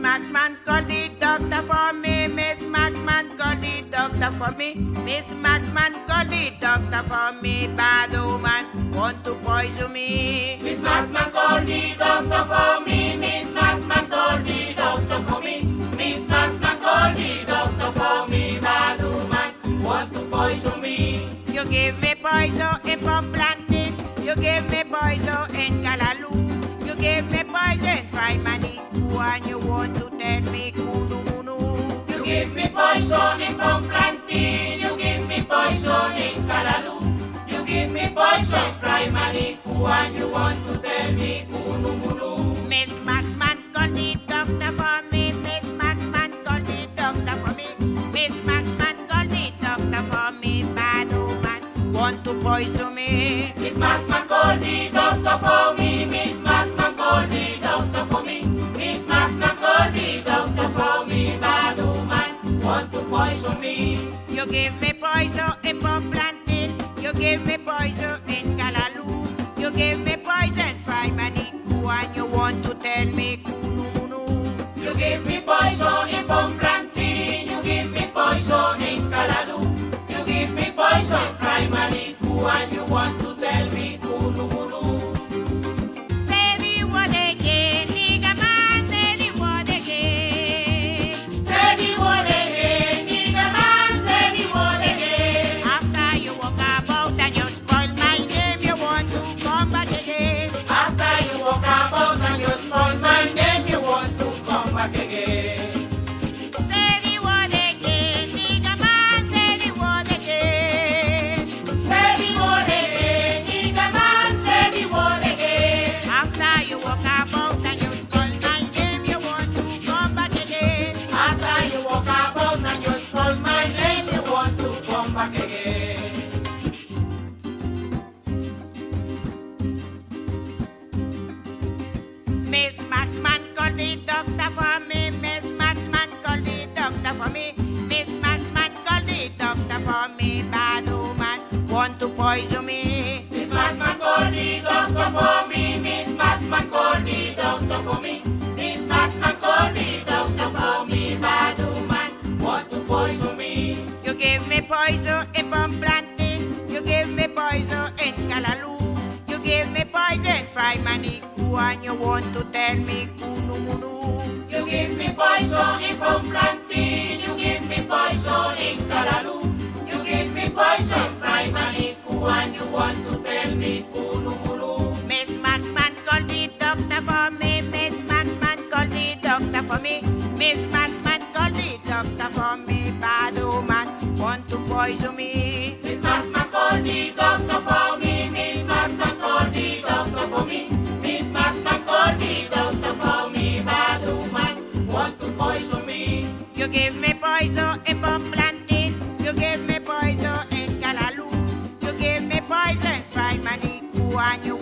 Maxman, call the doctor for me. Miss Maxman, call the doctor for me. Miss Maxman, call the doctor for me. Bad woman want to poison me. Miss Maxman, call the doctor for me. Miss Maxman, call the doctor for me. Miss Maxman, call the doctor for me. Bad woman want to poison me. You give me poison in Plantain. You give me poison in Kalalu. You give me poison fry Maniku, and you want to tell me kunu munu. You give me poison in Plantain. You give me poison in Kalalu. You give me poison fry Maniku, and you want to tell me kunu munu. Miss Maxman, call the doctor for me. Miss Maxman, call the doctor for me. Miss Maxman, call the doctor for me. Bad woman want to poison me. Miss Maxman, call the doctor for me. Miss Maxman, call the doctor for me. Miss Maxman, call the doctor for me. Bad woman want to poison me. You give me poison in Plantain. You give me poison in Kalalu. You give me poison fry Maniku, and you want to tell me kunu munu. You give me poison in Plantain. You give me poison in Kalalu. You give me poison fry Maniku, and you want to tell me kunu munu. Say the word again, nigga man. Say the word again. Say the word again, nigga man. Say the word again. After you walk about and you spoil my name, you want to come back again. After you walk about and you spoil my name, you want to come back again. Say the word again, nigga man. Say the word again. Say the word again, nigga man. Say the word again. After you walk about and you spoil my name, you want to come back again. After you walk about and you spoil my name, you want to come back again. Miss Maxman, call the doctor for me. Miss Maxman, call the doctor for me. Miss Maxman, call the doctor for me. Bad woman want to poison me. Miss Maxman, call the doctor for me. Miss Maxman, call the doctor for me. Miss Maxman, call the doctor for me. Bad woman want to poison me. You give me poison in Plantain. You give me poison in Kalalu. You give me poison fry Maniku, and you want to tell me kunu munu. You give me poison in Plantain. You give me poison in Kalalu. You give me poison fry Maniku, and you want to tell me kunu munu. Miss Maxman, call the doctor for me. Miss Maxman, call the doctor for me. Miss Maxman, call the doctor for me. Bad woman want to poison me. Miss Maxman, call the doctor for me. Miss Maxman, call the doctor for me. Miss Maxman, call the doctor for me. Bad woman want to poison me. You give me poison in Plantain. You give me poison in Kalalu. You give me poison fry Maniku, and you